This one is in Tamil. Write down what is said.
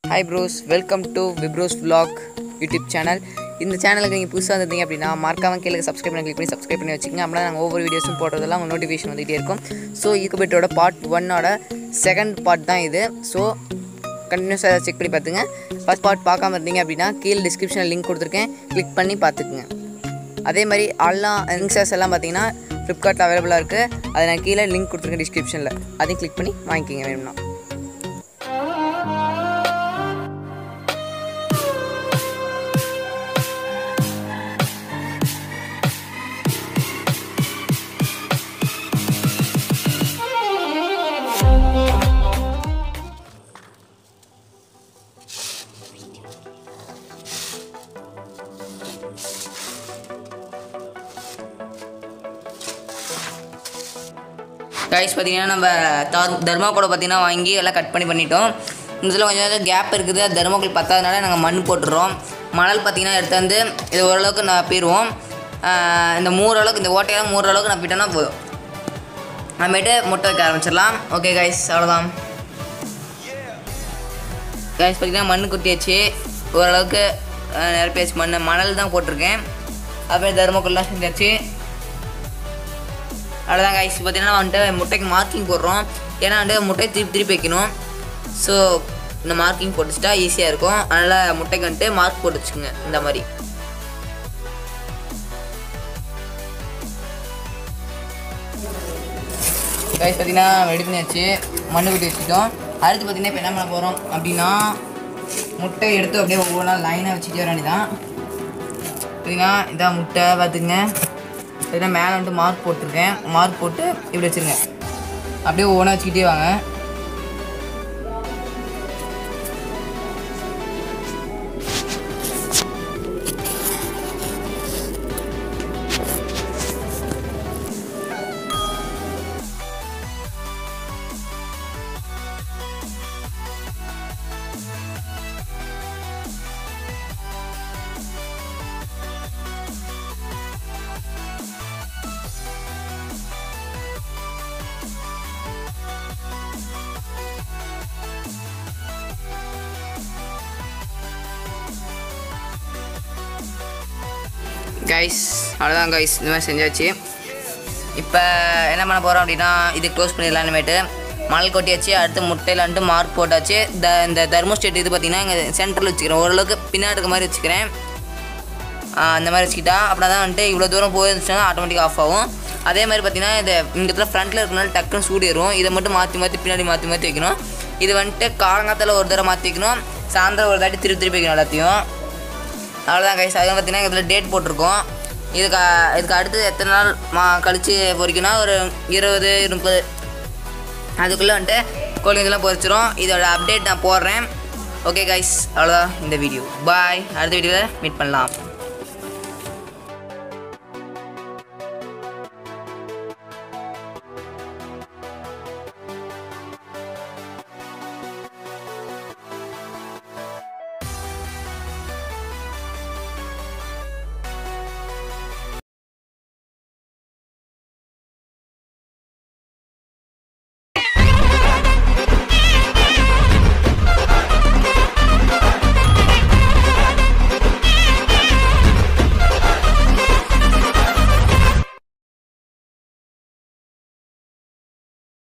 Hi bros, welcome to Vibros vlog YouTube channel. இந்த சேனலுக்கு நீங்கள் புதுசாக இருந்தீங்க அப்படின்னா மறக்காம கீழே சப்ஸ்கிரைப் பண்ணி சப்ஸ்கிரைப் பண்ணி வச்சுக்கோங்க. அப்படின்னா நாங்கள் ஒவ்வொரு வீடியோஸும் போடுறதெல்லாம் உங்கள் நோட்டிஃபிகேஷன் வந்துகிட்டே இருக்கும். ஸோ Incubator பார்ட் 1ஓட செகண்ட் பார்ட் தான் இது. ஸோ கண்டினியூஸாக செக் பண்ணி பார்த்துங்க. ஃபஸ்ட் பார்ட் பார்க்காம இருந்தீங்க அப்படின்னா கீழே டிஸ்கிரிப்ஷனில் லிங்க் கொடுத்துருக்கேன், கிளிக் பண்ணி பார்த்துக்குங்க. அதே மாதிரி எல்லாம் லிங்க்ஸஸ் எல்லாம் பார்த்தீங்கன்னா ஃப்ளிப்கார்ட்டில் அவைலபிளாக இருக்குது. அதை நான் கீழே லிங்க் கொடுத்துருக்கேன் டிஸ்கிரிப்ஷனில், அதையும் கிளிக் பண்ணி வாங்கிக்கிங்க வேணும்னா. கைஸ் பார்த்தீங்கன்னா நம்ம தர்மாக்கோலை பார்த்தீங்கன்னா வாங்கி எல்லாம் கட் பண்ணிட்டோம். இதில் கொஞ்சம் கேப் இருக்குது. தர்மாக்கோல் பத்தாதனால நாங்கள் மண் போட்டுடுறோம். மணல் பார்த்தீங்கன்னா எடுத்து வந்து இது ஓரளவுக்கு நான் போயிடுவோம். இந்த மூறளவுக்கு இந்த ஓட்டையெல்லாம் மூறளவுக்கு நான் போயிட்டோன்னா போதும். நம்மகிட்ட முட்டை வைக்க ஆரம்பிச்சிடலாம். ஓகே கைஸ், அவ்வளோதான். கைஸ் பார்த்தீங்கன்னா மண் குத்தியாச்சு, ஓரளவுக்கு நிரப்பியாச்சு. மணல் தான் போட்டிருக்கேன். அப்புறம் தர்மாக்கோல்லாம் செஞ்சாச்சு. அவ்வளோதான் கைஸ். பார்த்தீங்கன்னா வந்துட்டு முட்டைக்கு மார்க்கிங் போடுறோம். ஏன்னா வந்துட்டு முட்டையை திருப்பி வைக்கணும். ஸோ இந்த மார்க்கிங் போட்டுச்சுட்டா ஈஸியாக இருக்கும். அதனால் முட்டைக்கு வந்துட்டு மார்க் போட்டு வச்சுக்கோங்க இந்த மாதிரி. கைஸ் பார்த்தீங்கன்னா ரெடி பண்ணியாச்சு, மண்ணு கொட்டி வச்சுக்கிட்டோம். அடுத்து பார்த்தீங்கன்னா இப்போ என்ன பண்ண போகிறோம் அப்படின்னா முட்டை எடுத்து அப்படியே ஒவ்வொன்றா லைனாக வச்சுட்டே வர வேண்டியதான். பார்த்தீங்கன்னா இதான் முட்டை பார்த்துக்குங்க. பார்த்தீங்கன்னா மேலே வந்துட்டு மார்க் போட்டிருக்கேன். மார்க் போட்டு இப்படி வச்சுருங்க. அப்படியே ஒவ்வொன்றா வச்சுக்கிட்டே வாங்க. கைஸ் அவ்வளோதான் கைஸ், இந்த மாதிரி செஞ்சாச்சு. இப்போ என்ன பண்ண போகிறோம் அப்படின்னா இது க்ளோஸ் பண்ணிடலாம். இனிமேட்டு மணல் கொட்டியாச்சு. அடுத்து முட்டையில் வந்துட்டு மார்க் போட்டாச்சு. இந்த தெர்மோஸ்டேட் இது பார்த்திங்கன்னா இங்கே சென்டரில் வச்சுக்கிறேன். ஓரளவுக்கு பின்னாடி இருக்க மாதிரி வச்சுக்கிறேன். அந்த மாதிரி வச்சுக்கிட்டா அப்படின்னா தான் வந்துட்டு இவ்வளோ தூரம் போயிருந்துச்சுன்னா ஆட்டோமேட்டிக்காக ஆஃப் ஆகும். அதே மாதிரி பார்த்திங்கன்னா இந்த இடத்துல ஃப்ரண்ட்டில் இருக்கனால டக்குன்னு சூடு ஏறும். இதை மட்டும் மாற்றி பின்னாடி மாற்றி வைக்கணும். இது வந்துட்டு காலங்காலத்தில் ஒரு தடவை மாற்றி வைக்கணும், சாயந்தரம் ஒரு தாட்டி திருப்பி வைக்கணும் எல்லாத்தையும். அவ்வளோதான் கைஸ். அதுவும் பார்த்திங்கன்னா இதில் டேட் போட்டிருக்கோம். இதுக்கு அடுத்து எத்தனை நாள் கழித்து பொறிக்கணும்னா ஒரு 20-30 அதுக்குள்ளே வந்துட்டு கோழி இதெல்லாம் பொறிச்சிரும். இதோட அப்டேட் நான் போடுறேன். ஓகே கைஸ், அவ்வளோதான் இந்த வீடியோ. பாய். அடுத்த வீடியோவில் மீட் பண்ணலாம்.